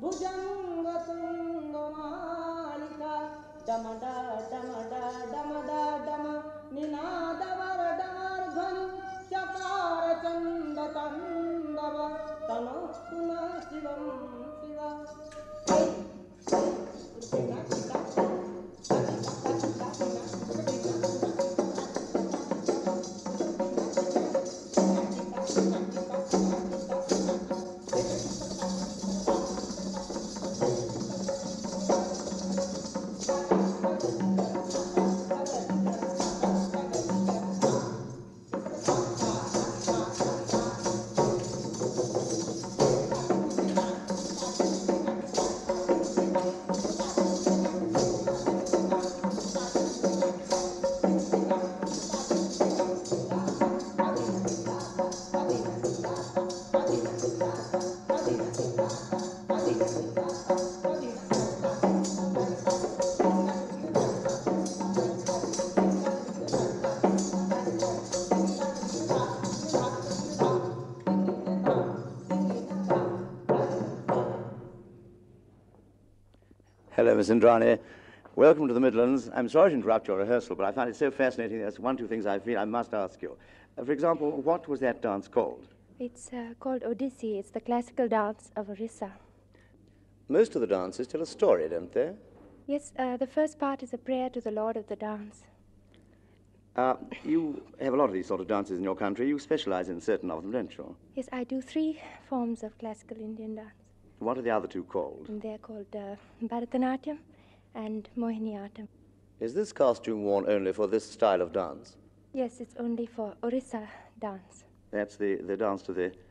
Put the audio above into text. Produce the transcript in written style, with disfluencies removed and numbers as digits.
भुजङ्गतुङ्गमालिका डमडा डमडा डमडा डम निनादवरडमर्ध्वनि चकार चण्डताण्डव तनोस्तु न शिवं Shiva Hello, Miss Indrani. Welcome to the Midlands. I'm sorry to interrupt your rehearsal, but I find it so fascinating. There's one, two things I feel I must ask you. For example, what was that dance called? It's called Odissi. It's the classical dance of Orissa. Most of the dances tell a story, don't they? Yes, the first part is a prayer to the Lord of the dance. You have a lot of these sort of dances in your country. You specialize in certain of them, don't you? Yes, I do 3 forms of classical Indian dance. What are the other 2 called? And they're called Bharatanatyam and Mohiniyattam. Is this costume worn only for this style of dance? Yes, it's only for Orissa dance. That's the dance to the